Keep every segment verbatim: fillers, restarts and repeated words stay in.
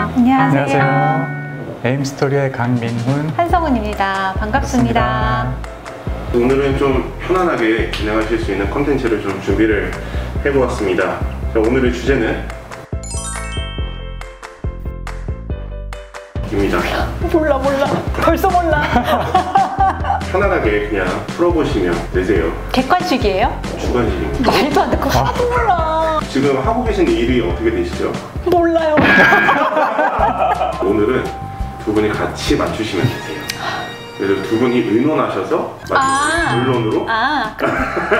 안녕하세요. 안녕하세요. 에임스토리의 강민훈, 한성훈입니다. 반갑습니다. 반갑습니다. 오늘은 좀 편안하게 진행하실 수 있는 콘텐츠를 좀 준비를 해보았습니다. 자, 오늘의 주제는 입니다. 몰라 몰라. 벌써 몰라. 편안하게 그냥 풀어보시면 되세요. 객관식이에요? 주관식입니다. 말도 안 되고 하도 몰라. 지금 하고 계신 일이 어떻게 되시죠? 몰라요. 오늘은 두 분이 같이 맞추시면 되세요. 그래서 두 분이 의논하셔서 맞추는 아. 결론으로 아, 그럼.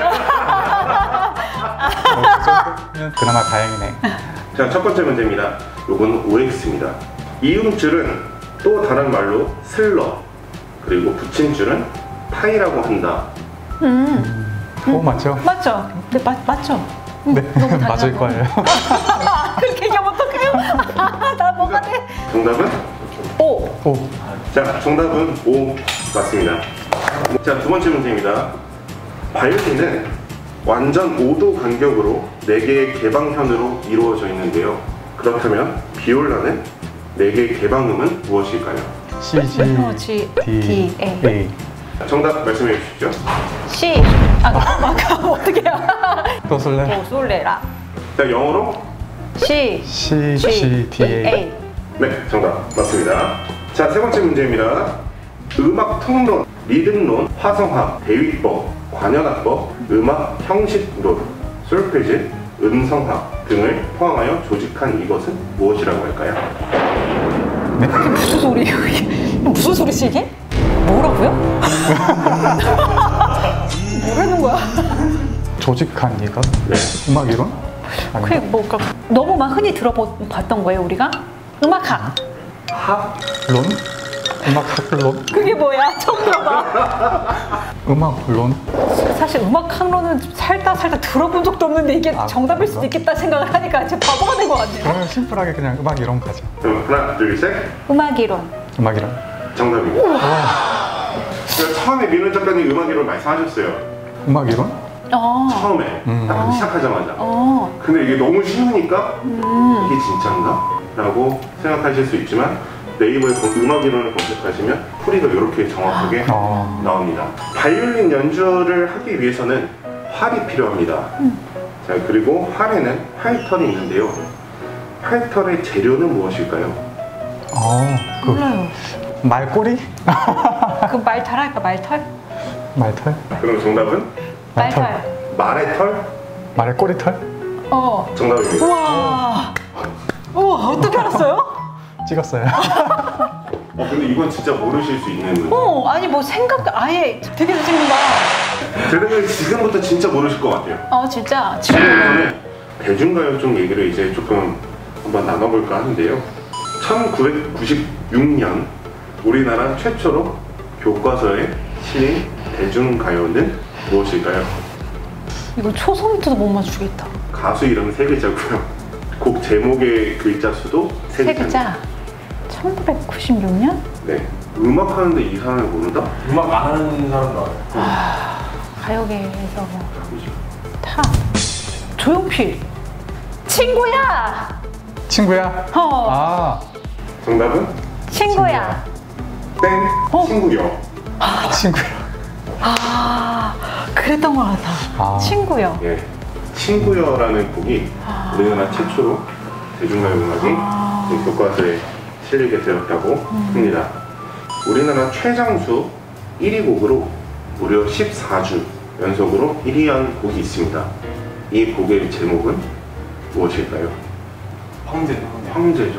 그나마 다행이네. 자, 첫 번째 문제입니다. 요건 오엑스입니다. 이음줄은 또 다른 말로 슬러, 그리고 붙임줄은 타이라고 한다. 음, 오, 맞죠? 맞죠? 네, 맞, 맞죠? 네, 너무 맞을 달라고. 거예요. 그렇게 얘기하면 어떡해요? 나 뭐가 돼? 정답은? 오. 오, 자, 정답은 오 맞습니다. 자, 두 번째 문제입니다. 바이올린은 완전 오 도 간격으로 네 개의 개방현으로 이루어져 있는데요. 그렇다면 비올라는 네 개의 개방음은 무엇일까요? C, G, 어, G, D, D, A. A. 정답 말씀해 주시죠. C. 아, 아까 어떻게 해요? 또 술래? 오, 솔레라. 자, 영어로? C, C, G, D, A. 네, 정답 맞습니다. 자, 세 번째 문제입니다. 음악 통론, 리듬론, 화성학, 대위법, 관현악법, 음악 형식론, 솔페지, 음성학 등을 포함하여 조직한 이것은 무엇이라고 할까요? 네? 이게 무슨 소리예요? 이게 무슨 소리지 이게? 뭐라고요? 뭐라는 거야? 조직한 이것? 네. 음악 이론? 그게 뭐가 너무 막 흔히 들어봤던 거예요 우리가? 음악학. 학? 론? 음악 학론? 그게 뭐야? 처음 들어봐. 음악론? 사실 음악학론은 살다 살다 들어본 적도 없는데 이게 아, 정답일 수도 그런가? 있겠다 생각을 하니까 진짜 바보가 된 것 같네요. 그러면 심플하게 그냥 음악 이론 가죠. 그럼 하나, 둘, 셋. 음악이론. 음악 이론. 정답입니다. 그러니까 처음에 민훈 작가님 음악 이론 말씀하셨어요. 음악 이론? 어. 처음에 음. 딱 시작하자마자. 어. 근데 이게 너무 쉬우니까 음. 이게 진짜인가? 라고 생각하실 수 있지만 네이버에 음악 이론을 검색하시면 풀이가 이렇게 정확하게 어. 나옵니다. 바이올린 연주를 하기 위해서는 활이 필요합니다. 음. 자, 그리고 활에는 활털이 있는데요. 활털의 재료는 무엇일까요? 어, 그 몰라요. 말꼬리? 그 말탈 할까 말털? 말털? 그럼 정답은 말털. 말의 털? 말의 꼬리털? 어. 정답입니다. 우와. 우와 어떻게 알았어요? 찍었어요. 어, 근데 이건 진짜 모르실 수 있는 문제. 어 아니 뭐 생각 아예 되게 잘 찍는다. 들으면 지금부터 진짜 모르실 것 같아요. 어 진짜. 지금부터는 대중가요 쪽 얘기를 이제 조금 한번 나눠볼까 하는데요. 천구백구십육 년 우리나라 최초로 교과서에 실린 대중가요는 무엇일까요? 이거 초성부터도 못 맞추겠다. 가수 이름 세 글자고요. 곡 제목의 글자 수도 세 세 글자. 글자. 천구백구십육 년? 네. 음악 하는데 이 사람을 모른다? 음악 안 하는 사람도 알아요. 아, 가요계에서 뭐 타. 조용필. 친구야. 친구야? 어. 아, 정답은? 친구야. 땡. 어? 친구요. 친구야. 아, 그랬던 것 같아. 아. 친구요. 예. 친구여라는 곡이 아. 우리나라 최초로 대중가요 음악이 아. 그 교과서에 실리게 되었다고 음. 합니다. 우리나라 최장수 일 위 곡으로 무려 십사 주 연속으로 일 위 한 곡이 있습니다. 이 곡의 제목은 무엇일까요? 황제. 황제죠.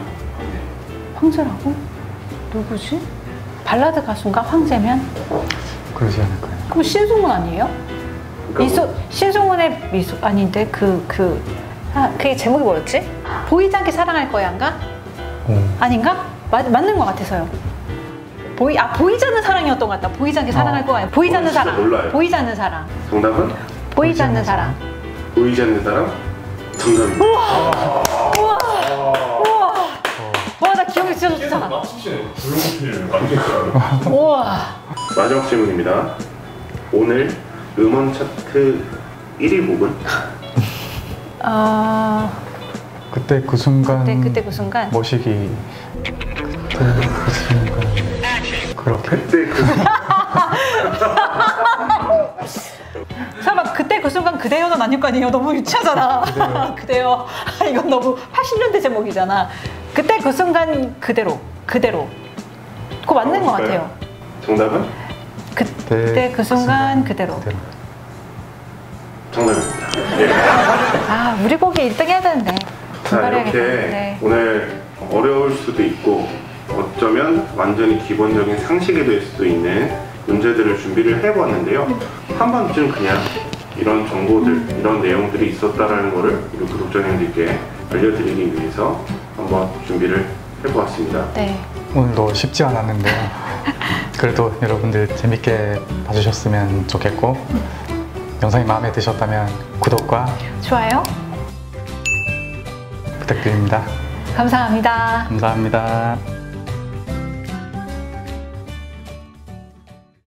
황제라고? 누구지? 발라드 가수인가? 황제면? 그러지 않을까요? 그럼 신승훈 아니에요? 그러니까 미소, 뭐, 신승훈의 미소 아닌데 그 그 아, 그게 제목이 뭐였지? 보이지 않게 사랑할 거야인가? 오. 아닌가? 맞, 맞는 것 같아서요. 보이 아 보이지 않는 사랑이었던 것 같다. 보이지 않게 사랑할 어. 거야. 보이지 않는 진짜 사랑. 몰라요. 보이지 않는 사랑. 정답은? 보이지 않는 사랑. 보이지 않는 사람? 정답입니다. 우와. 우와. 우와. 와, 나 기억이 진짜 좋다. 맞추시네. 조용필 맞추시네. 우와. 마지막 질문입니다. 오늘 음원 차트 일 위 곡은? 아 그때 그 순간 그때 그때 그 순간 모시기 그때 그 순간 그렇게 그때 그 설마 그때 그 순간 그대여는 아닐 거 아니에요? 너무 유치하잖아. 그대여. 이건 너무 팔십 년대 제목이잖아. 그때 그 순간 그대로 그대로. 그거 맞는 것 같아요. 정답은? 그때 그 순간 그대로. 그대로. 정답입니다. 예. 아 우리 곡이 일 등 해야 되는데. 자, 이렇게 네. 오늘 어려울 수도 있고 어쩌면 완전히 기본적인 상식이 될 수도 있는 문제들을 준비를 해보았는데요. 한 번쯤 그냥 이런 정보들, 이런 내용들이 있었다라는 거를 우리 구독자님들께 알려드리기 위해서 한번 준비를 해보았습니다. 네. 오늘도 쉽지 않았는데요. 그래도 여러분들 재밌게 봐주셨으면 좋겠고 영상이 마음에 드셨다면 구독과 좋아요. 부탁드립니다. 감사합니다. 감사합니다.